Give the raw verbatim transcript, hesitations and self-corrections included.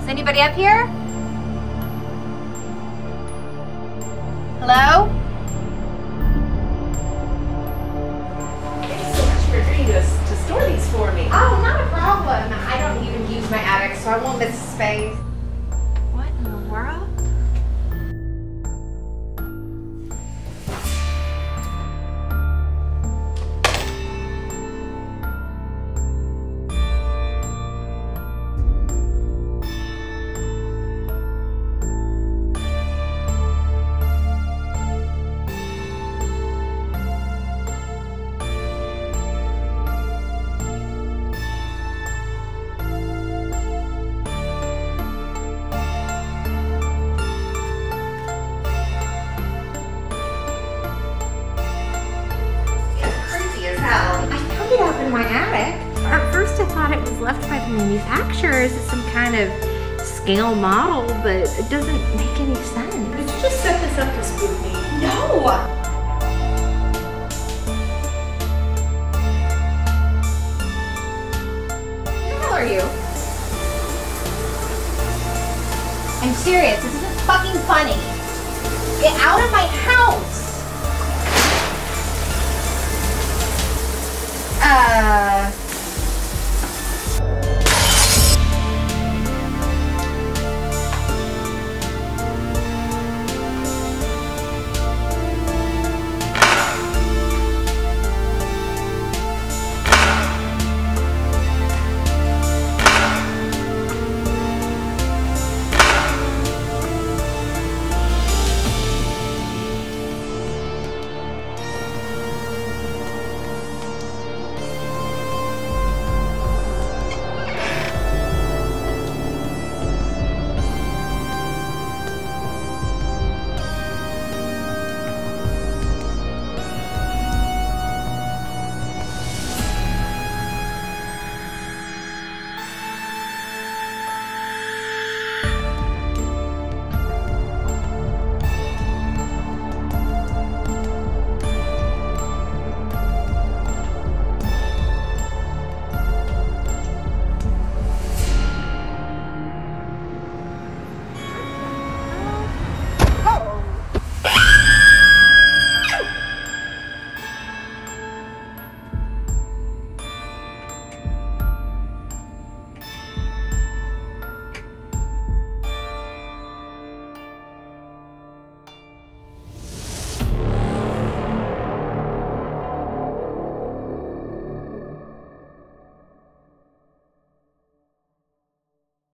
anybody up here? Hello? Thanks so much for agreeing to, to store these for me. Oh, not a problem. I don't even use my attic, so I won't miss space. What in the world? In my attic. At first I thought it was left by the manufacturers as some kind of scale model, but it doesn't make any sense. Did you just set this up to spook me? No! Who the hell are you? I'm serious, this isn't fucking funny. Get out of my house! Uh...